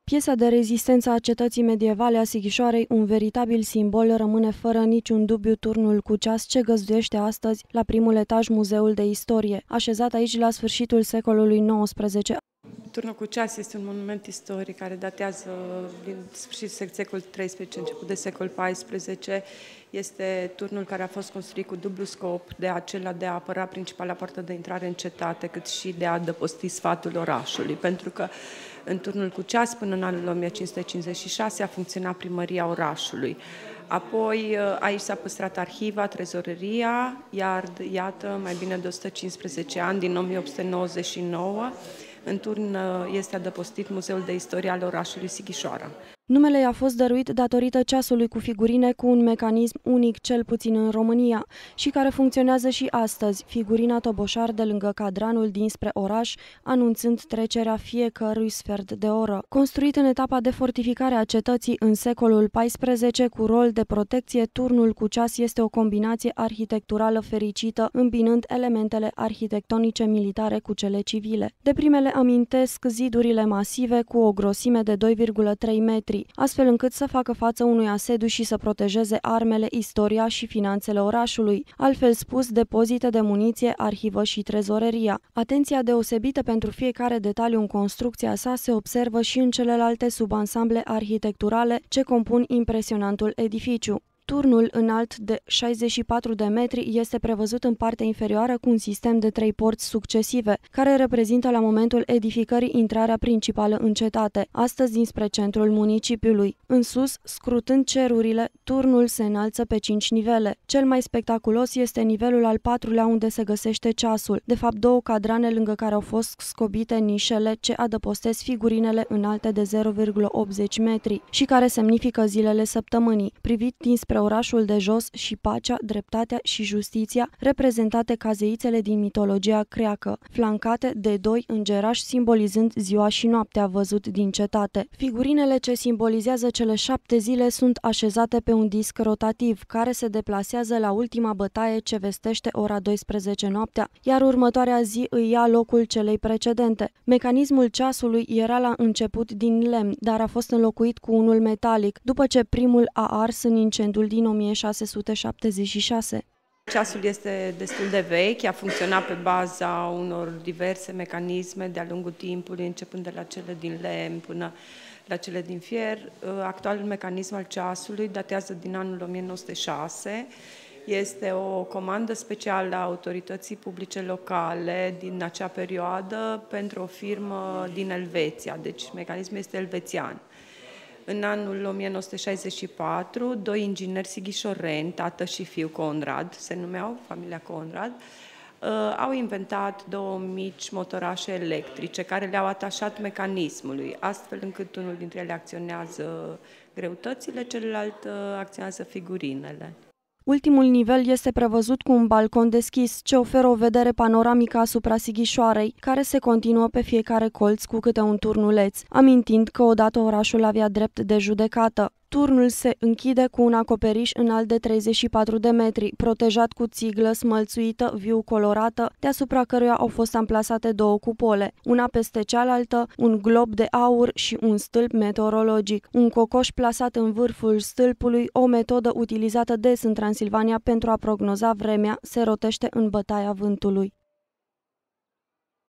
Piesa de rezistență a cetății medievale a Sighișoarei, un veritabil simbol, rămâne fără niciun dubiu turnul cu ceas ce găzduiește astăzi la primul etaj Muzeul de Istorie, așezat aici la sfârșitul secolului XIX. Turnul cu ceas este un monument istoric care datează din sfârșitul secolului XIII, început de secol XIV. Este turnul care a fost construit cu dublu scop, de acela de a apăra principala poartă de intrare în cetate, cât și de a adăposti sfatul orașului, pentru că în turnul cu ceas, până în anul 1556, a funcționat primăria orașului. Apoi aici s-a păstrat arhiva, trezoreria, iar iată, mai bine de 115 ani, din 1899, în turn este adăpostit Muzeul de Istorie al orașului Sighișoara. Numele i-a fost dăruit datorită ceasului cu figurine cu un mecanism unic, cel puțin în România, și care funcționează și astăzi, figurina toboșar de lângă cadranul dinspre oraș, anunțând trecerea fiecărui sfert de oră. Construit în etapa de fortificare a cetății în secolul XIV, cu rol de protecție, turnul cu ceas este o combinație arhitecturală fericită, îmbinând elementele arhitectonice militare cu cele civile. De primele amintesc zidurile masive cu o grosime de 2,3 metri, astfel încât să facă față unui asediu și să protejeze armele, istoria și finanțele orașului, altfel spus depozite de muniție, arhivă și trezoreria. Atenția deosebită pentru fiecare detaliu în construcția sa se observă și în celelalte subansamble arhitecturale ce compun impresionantul edificiu. Turnul înalt de 64 de metri este prevăzut în partea inferioară cu un sistem de 3 porți succesive, care reprezintă la momentul edificării intrarea principală în cetate, astăzi dinspre centrul municipiului. În sus, scrutând cerurile, turnul se înalță pe 5 nivele. Cel mai spectaculos este nivelul al 4-lea, unde se găsește ceasul, de fapt 2 cadrane lângă care au fost scobite nișele ce adăpostesc figurinele înalte de 0,80 metri și care semnifică zilele săptămânii. Privit dinspre orașul de jos și pacea, dreptatea și justiția, reprezentate ca zeițele din mitologia greacă, flancate de 2 îngerași simbolizând ziua și noaptea văzut din cetate. Figurinele ce simbolizează cele 7 zile sunt așezate pe un disc rotativ, care se deplasează la ultima bătaie ce vestește ora 12 noaptea, iar următoarea zi îi ia locul celei precedente. Mecanismul ceasului era la început din lemn, dar a fost înlocuit cu unul metalic, după ce primul a ars în incendiul din 1676. Ceasul este destul de vechi, a funcționat pe baza unor diverse mecanisme de-a lungul timpului, începând de la cele din lemn până la cele din fier. Actualul mecanism al ceasului datează din anul 1906. Este o comandă specială a autorității publice locale din acea perioadă pentru o firmă din Elveția, deci mecanismul este elvețian. În anul 1964, 2 ingineri sighișoreni, tată și fiu Conrad, se numeau familia Conrad, au inventat 2 mici motorașe electrice care le-au atașat mecanismului, astfel încât unul dintre ele acționează greutățile, celălalt acționează figurinele. Ultimul nivel este prevăzut cu un balcon deschis, ce oferă o vedere panoramică asupra Sighișoarei, care se continuă pe fiecare colț cu câte un turnuleț, amintind că odată orașul avea drept de judecată. Turnul se închide cu un acoperiș înalt de 34 de metri, protejat cu țiglă smălțuită, viu colorată, deasupra căruia au fost amplasate 2 cupole, una peste cealaltă, un glob de aur și un stâlp meteorologic. Un cocoș plasat în vârful stâlpului, o metodă utilizată des în Transilvania pentru a prognoza vremea, se rotește în bătaia vântului.